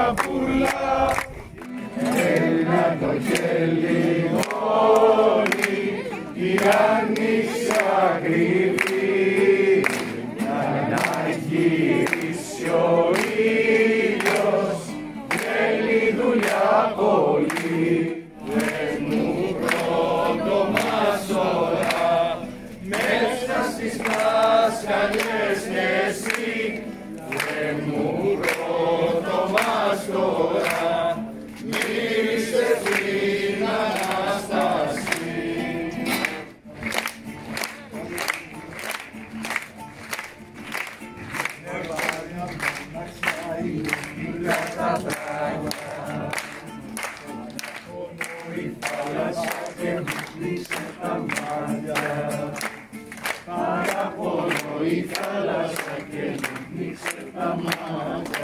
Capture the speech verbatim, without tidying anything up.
πουλά. Ένα το χέλι μόνη, η άνοιξη ακριβή, να γυρίσει ο ήλιος, θέλει δουλειά πολύ. Πες μου πρώτο μας ώρα, μέσα στις μάσκαλες εσύ, πες μου πρώτο μας τώρα, μίλησε την Ανάσταση. Η θάλασσα και μου κλείσε τα μάτια. Παραπονώ η θάλασσα και μου κλείσε τα μάτια.